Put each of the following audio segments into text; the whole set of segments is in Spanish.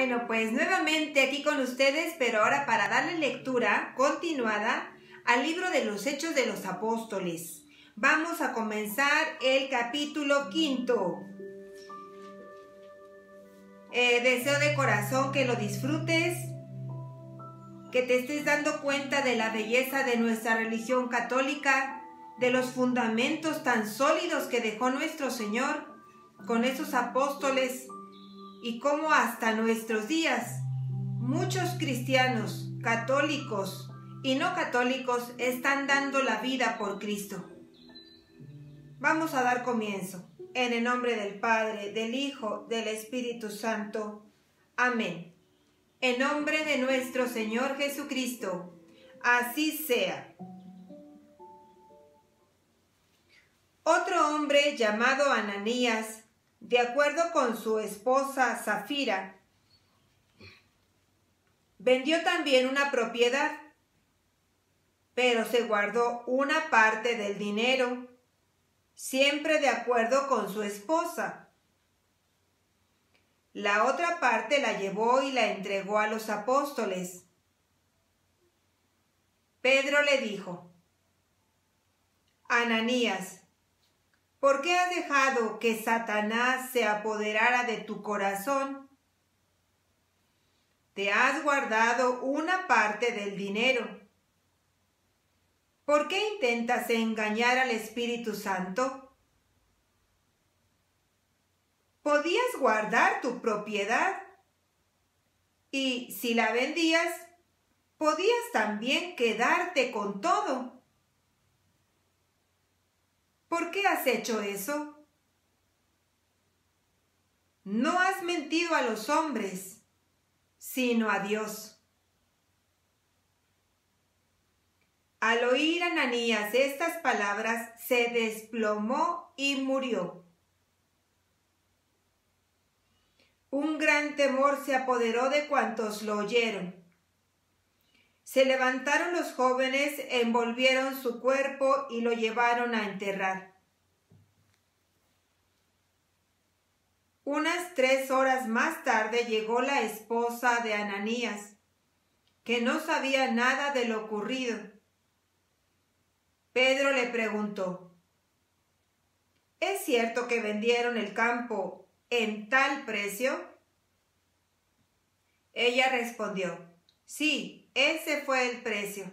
Bueno, pues nuevamente aquí con ustedes, pero ahora para darle lectura continuada al libro de los Hechos de los Apóstoles. Vamos a comenzar el capítulo 5. Deseo de corazón que lo disfrutes, que te estés dando cuenta de la belleza de nuestra religión católica, de los fundamentos tan sólidos que dejó nuestro Señor con esos apóstoles, y cómo hasta nuestros días muchos cristianos, católicos y no católicos, están dando la vida por Cristo. Vamos a dar comienzo. En el nombre del Padre, del Hijo, del Espíritu Santo. Amén. En nombre de nuestro Señor Jesucristo, así sea. Otro hombre llamado Ananías, de acuerdo con su esposa Safira, vendió también una propiedad, pero se guardó una parte del dinero, siempre de acuerdo con su esposa. La otra parte la llevó y la entregó a los apóstoles. Pedro le dijo: Ananías, ¿por qué has dejado que Satanás se apoderara de tu corazón? Te has guardado una parte del dinero. ¿Por qué intentas engañar al Espíritu Santo? Podías guardar tu propiedad y, si la vendías, podías también quedarte con todo. ¿Por qué has hecho eso? No has mentido a los hombres, sino a Dios. Al oír Ananías estas palabras, se desplomó y murió. Un gran temor se apoderó de cuantos lo oyeron. Se levantaron los jóvenes, envolvieron su cuerpo y lo llevaron a enterrar. Unas 3 horas más tarde llegó la esposa de Ananías, que no sabía nada de lo ocurrido. Pedro le preguntó: ¿Es cierto que vendieron el campo en tal precio? Ella respondió: sí, ese fue el precio.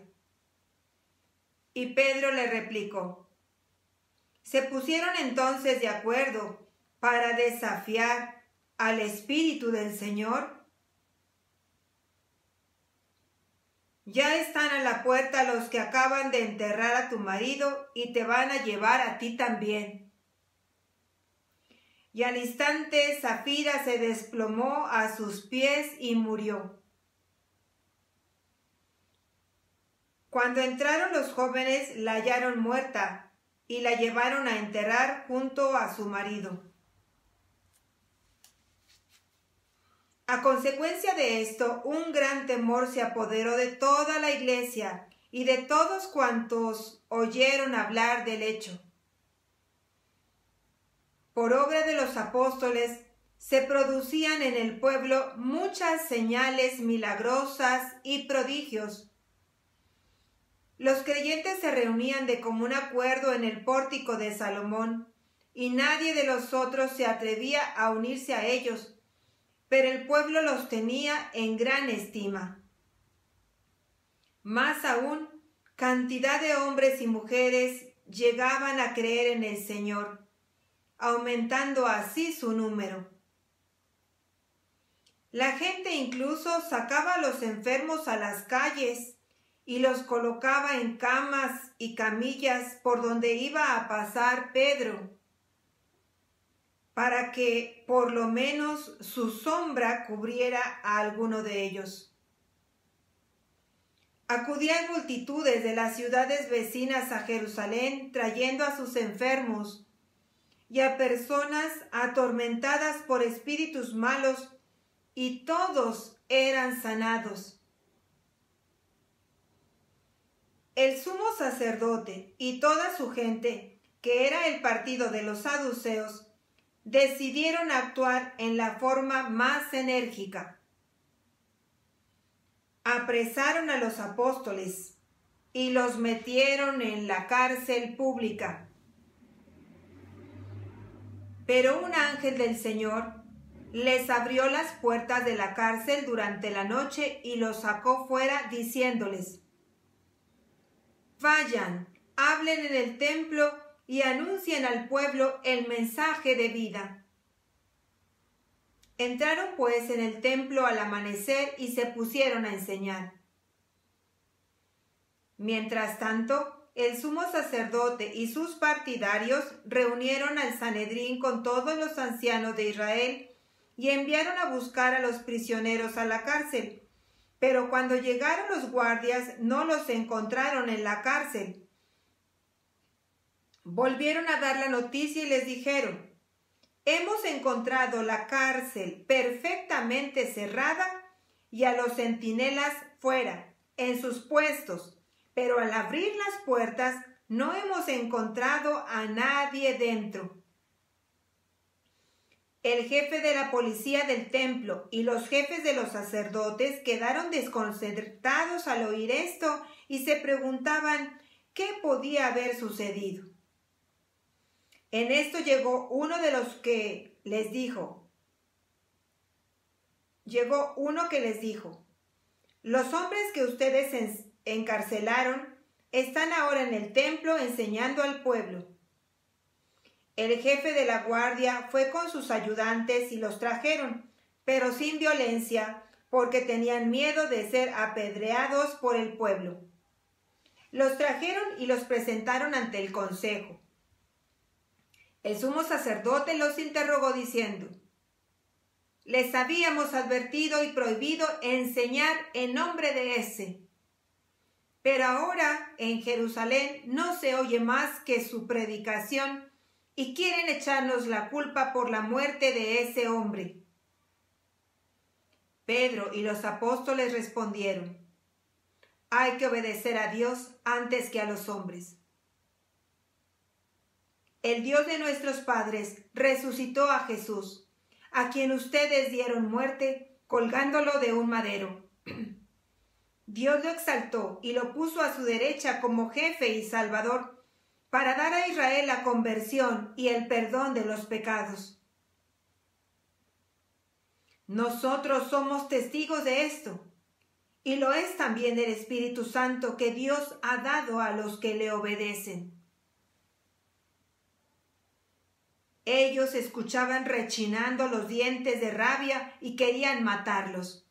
Y Pedro le replicó: ¿se pusieron entonces de acuerdo para desafiar al Espíritu del Señor? Ya están a la puerta los que acaban de enterrar a tu marido y te van a llevar a ti también. Y al instante Safira se desplomó a sus pies y murió. Cuando entraron los jóvenes, la hallaron muerta y la llevaron a enterrar junto a su marido. A consecuencia de esto, un gran temor se apoderó de toda la iglesia y de todos cuantos oyeron hablar del hecho. Por obra de los apóstoles, se producían en el pueblo muchas señales milagrosas y prodigios. Los creyentes se reunían de común acuerdo en el pórtico de Salomón, y nadie de los otros se atrevía a unirse a ellos, pero el pueblo los tenía en gran estima. Más aún, cantidad de hombres y mujeres llegaban a creer en el Señor, aumentando así su número. La gente incluso sacaba a los enfermos a las calles y los colocaba en camas y camillas por donde iba a pasar Pedro, para que por lo menos su sombra cubriera a alguno de ellos. Acudían multitudes de las ciudades vecinas a Jerusalén trayendo a sus enfermos y a personas atormentadas por espíritus malos, y todos eran sanados. El sumo sacerdote y toda su gente, que era el partido de los saduceos, decidieron actuar en la forma más enérgica. apresaron a los apóstoles y los metieron en la cárcel pública. Pero un ángel del Señor les abrió las puertas de la cárcel durante la noche y los sacó fuera, diciéndoles: vayan, hablen en el templo y anuncien al pueblo el mensaje de vida. Entraron pues en el templo al amanecer y se pusieron a enseñar. Mientras tanto, el sumo sacerdote y sus partidarios reunieron al Sanedrín con todos los ancianos de Israel y enviaron a buscar a los prisioneros a la cárcel. Pero cuando llegaron los guardias, no los encontraron en la cárcel. Volvieron a dar la noticia y les dijeron: hemos encontrado la cárcel perfectamente cerrada y a los centinelas fuera, en sus puestos, pero al abrir las puertas no hemos encontrado a nadie dentro. El jefe de la policía del templo y los jefes de los sacerdotes quedaron desconcertados al oír esto y se preguntaban qué podía haber sucedido. En esto llegó uno que les dijo: los hombres que ustedes encarcelaron están ahora en el templo enseñando al pueblo. El jefe de la guardia fue con sus ayudantes y los trajeron, pero sin violencia, porque tenían miedo de ser apedreados por el pueblo. Los trajeron y los presentaron ante el consejo. El sumo sacerdote los interrogó diciendo: les habíamos advertido y prohibido enseñar en nombre de ese. Pero ahora en Jerusalén no se oye más que su predicación y quieren echarnos la culpa por la muerte de ese hombre. Pedro y los apóstoles respondieron: hay que obedecer a Dios antes que a los hombres. El Dios de nuestros padres resucitó a Jesús, a quien ustedes dieron muerte colgándolo de un madero. Dios lo exaltó y lo puso a su derecha como jefe y salvador, para dar a Israel la conversión y el perdón de los pecados. Nosotros somos testigos de esto, y lo es también el Espíritu Santo que Dios ha dado a los que le obedecen. Ellos escuchaban rechinando los dientes de rabia y querían matarlos.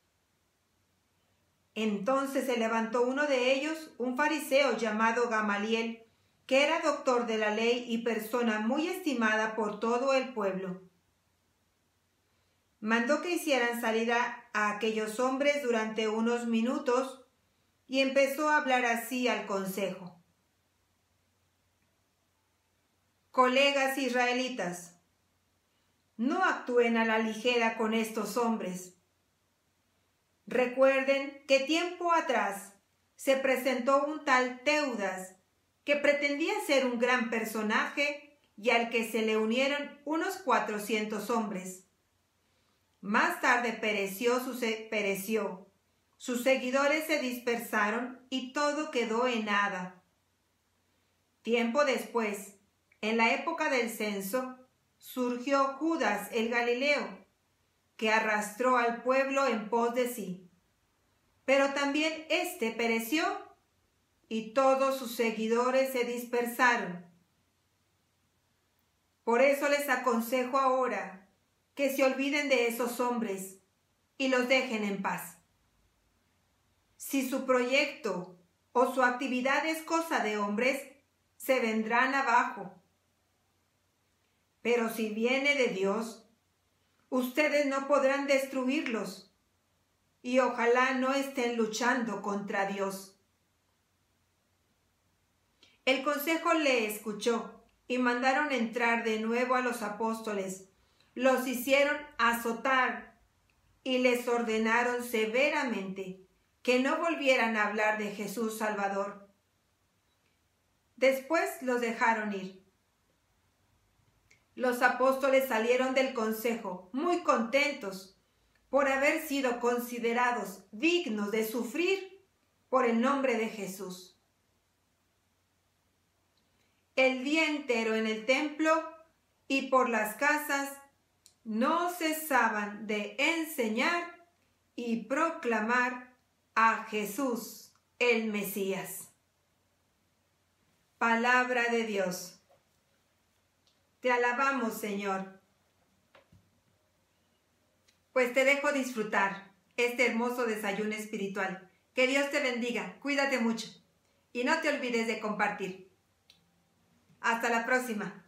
Entonces se levantó uno de ellos, un fariseo llamado Gamaliel, que era doctor de la ley y persona muy estimada por todo el pueblo. Mandó que hicieran salir a aquellos hombres durante unos minutos y empezó a hablar así al consejo: colegas israelitas, no actúen a la ligera con estos hombres. Recuerden que tiempo atrás se presentó un tal Teudas que pretendía ser un gran personaje y al que se le unieron unos 400 hombres. Más tarde pereció, sus seguidores se dispersaron y todo quedó en nada. Tiempo después, en la época del censo, surgió Judas el Galileo, que arrastró al pueblo en pos de sí. Pero también éste pereció y todos sus seguidores se dispersaron. Por eso les aconsejo ahora que se olviden de esos hombres y los dejen en paz. Si su proyecto o su actividad es cosa de hombres, se vendrán abajo. Pero si viene de Dios, ustedes no podrán destruirlos, y ojalá no estén luchando contra Dios. El consejo le escuchó y mandaron entrar de nuevo a los apóstoles. Los hicieron azotar y les ordenaron severamente que no volvieran a hablar de Jesús Salvador. Después los dejaron ir. Los apóstoles salieron del consejo muy contentos, por haber sido considerados dignos de sufrir por el nombre de Jesús. El día entero en el templo y por las casas no cesaban de enseñar y proclamar a Jesús el Mesías. Palabra de Dios. Te alabamos, Señor. Pues te dejo disfrutar este hermoso desayuno espiritual. Que Dios te bendiga, cuídate mucho y no te olvides de compartir. Hasta la próxima.